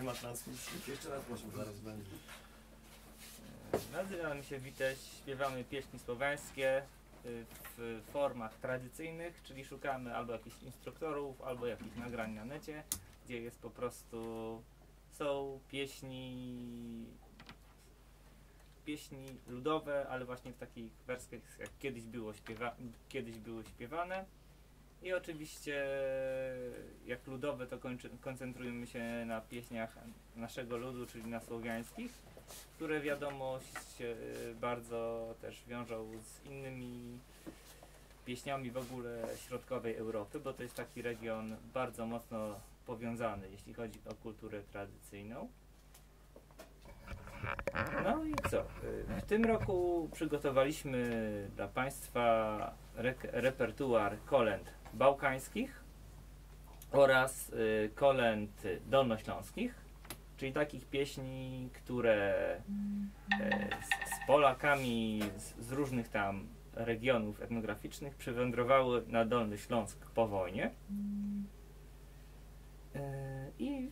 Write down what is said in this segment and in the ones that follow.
nie ma transmisji. Jeszcze raz proszę, zaraz będzie. Nazywamy się Witeś, śpiewamy pieśni słowiańskie w formach tradycyjnych, czyli szukamy albo jakichś instruktorów, albo jakichś nagrań na necie, gdzie jest po prostu, są pieśni ludowe, ale właśnie w takich wersjach jak kiedyś były śpiewane. I oczywiście jak ludowe to koncentrujemy się na pieśniach naszego ludu, czyli na słowiańskich, które wiadomo się bardzo też wiążą z innymi pieśniami w ogóle środkowej Europy, bo to jest taki region bardzo mocno powiązany, jeśli chodzi o kulturę tradycyjną. No i co? W tym roku przygotowaliśmy dla Państwa repertuar kolęd bałkańskich oraz kolęd dolnośląskich, czyli takich pieśni, które z Polakami z różnych tam regionów etnograficznych przywędrowały na Dolny Śląsk po wojnie. I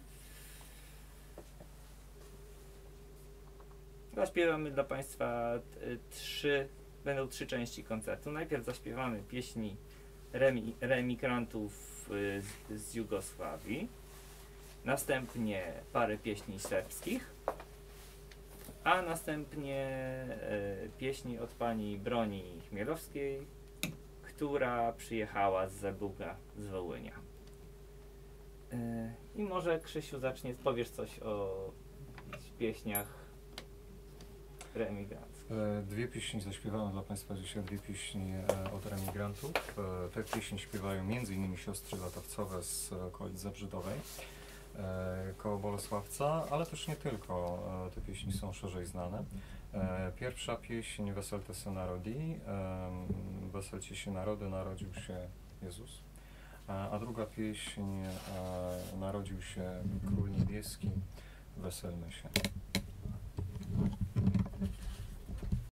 zaśpiewamy dla Państwa będą trzy części koncertu. Najpierw zaśpiewamy pieśni reemigrantów z Jugosławii, następnie parę pieśni serbskich, a następnie pieśni od pani Broni Chmielowskiej, która przyjechała z Zabuga z Wołynia. I może Krzysiu powiesz coś o pieśniach reemigrantów. Dwie pieśni zaśpiewałem dla Państwa dzisiaj, dwie pieśni od reemigrantów. Te pieśni śpiewają m.in. siostry latawcowe z okolic Zabrzydowej, koło Bolesławca, ale też nie tylko. Te pieśni są szerzej znane. Pierwsza pieśń Weselte se narodi, Weselcie się narody, narodził się Jezus. A druga pieśń Narodził się Król Niebieski, weselmy się.